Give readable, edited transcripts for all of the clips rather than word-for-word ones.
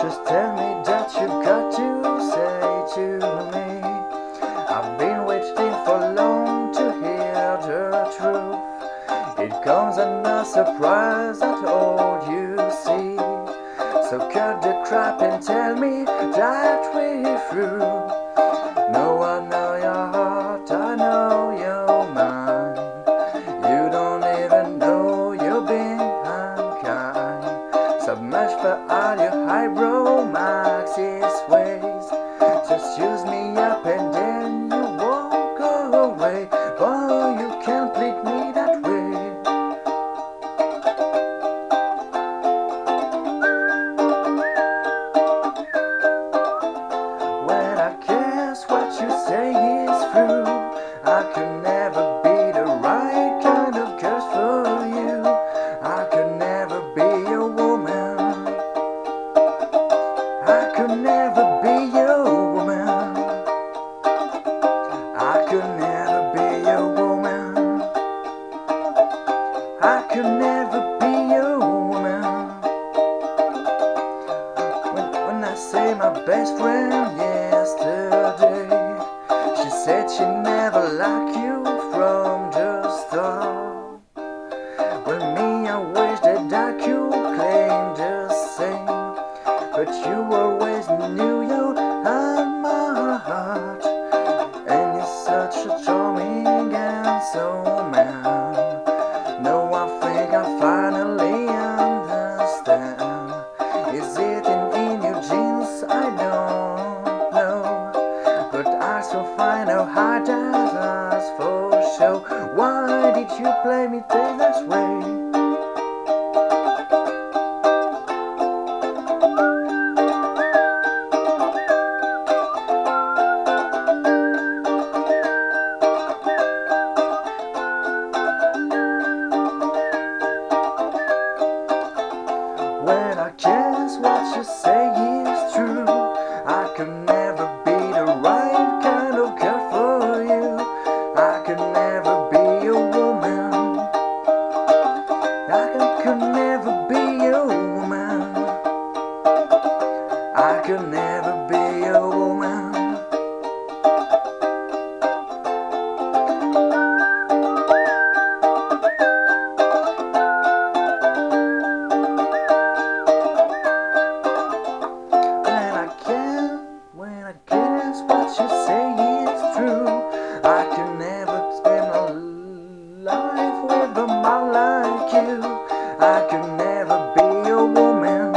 Just tell me that you've got to say to me. I've been waiting for long to hear the truth. It comes as no surprise at all you see. So cut the crap and tell me that we're through. No, I know your heart, I know your mind. You don't even know you're being unkind. So much for all your highbrow Marxist ways. Just use me up and then you won't go away. Boy, you can't plead me that way. When I guess what you say is true, I could never be the right kind of girl for you. I could never be your woman. I could never be your woman. I could never be your woman. I could never be your woman. When I say my best friend yesterday, she said she never liked you from the start. Well, me, I wish that I could claim the same, but you always knew you had my heart. And you're such a charming and so man. No, I think I finally understand. Is it in your jeans? I don't know, but I still find out hard as for show. Why did you play me this way? When I guess what you say is true, I could never be the right kind of girl for you. I could never be your woman. I could never be your woman. I could never be your woman. When I guess what you say is true, I can never spend my life with a man like you. I can never be your woman.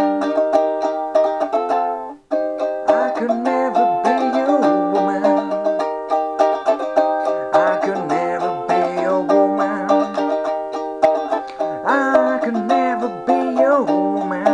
I could never be your woman. I could never be your woman. I could never be your woman.